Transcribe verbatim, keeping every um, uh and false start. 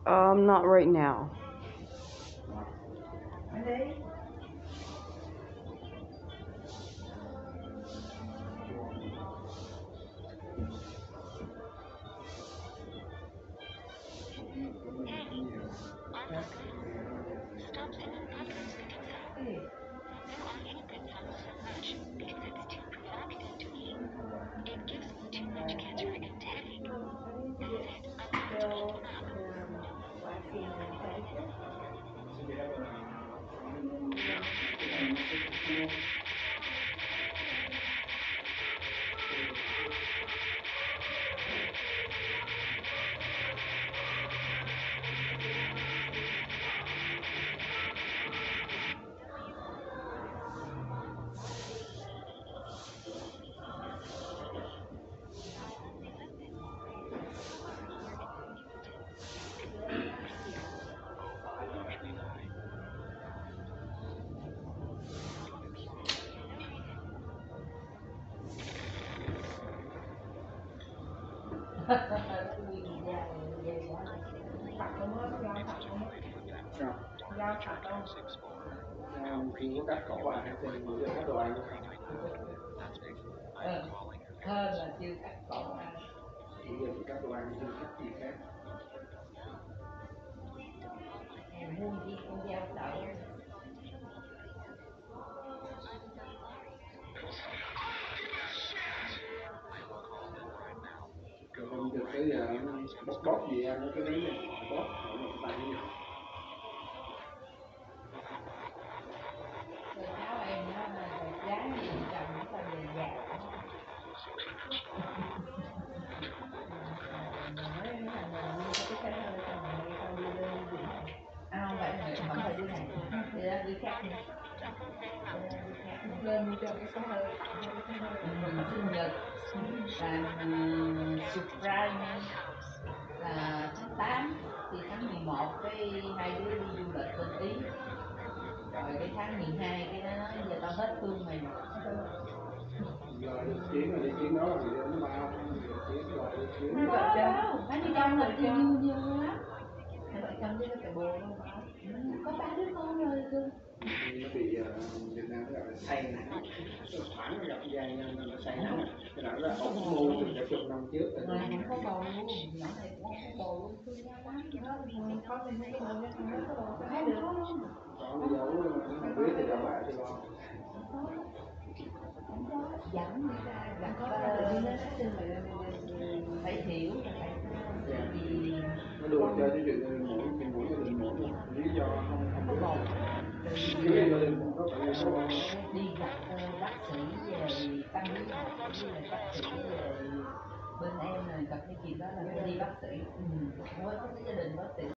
Um, not right now. Khi có cắt cổ bạn hay trên người cắt đồ ăn ờ, hơn là chưa cắt cổ ăn. Chỉ giờ thì cắt đồ ăn chưa cắt gì khác. Mua gì con dao đậu. Rồi không được cái giờ bóp bóp gì ăn cái đấy này bóp ở một tay này. Rồi cháu em nó là gái gì chồng nó ta về già. À không phải không phải đứa này, đứa đó đứa khác đi. Lên cho cái số hơi, sinh nhật làm uh, surprise là tháng tám thì tháng mười một cái hai đứa đi du lịch bên Ý, rồi cái tháng mười hai cái nó nói giờ tao hết thương mày rồi. Giờ đi chuyến rồi đi chuyến đó là người nó bao chuyến rồi đi chuyến Không có đâu, hai mươi trăm là tiêu nhiều nhiều lắm. Hai vợ chồng với nó phải bồ luôn mà. Có ba đứa con rồi cơ. Nó bị Việt Nam nó gọi là say nắng, thoáng nó gặp dài nên nó say nắng, cái đó là ổng mua từ cả chục năm trước rồi. Mà không có bầu luôn, nhỏ này cũng không có bầu luôn, thương nhau lắm. Nó có thì mấy cái bầu nó không có bầu, thấy được không? Có đi giấu không biết thì các bạn thì lo. Không có dẫn đi ra gặp đi lên xin là phải hiểu là tại sao vì Nó đùa chơi cái chuyện này mỗi chuyện mỗi gia đình mỗi một lý do không không có biết bầu cái gia đình nó phải là số bầu đi gặp uh, bác sĩ về tâm lý học với lại bác sĩ về bên em là gặp cái chuyện đó là phải đi bác sĩ. Ừ. Mới có cái gia đình bác sĩ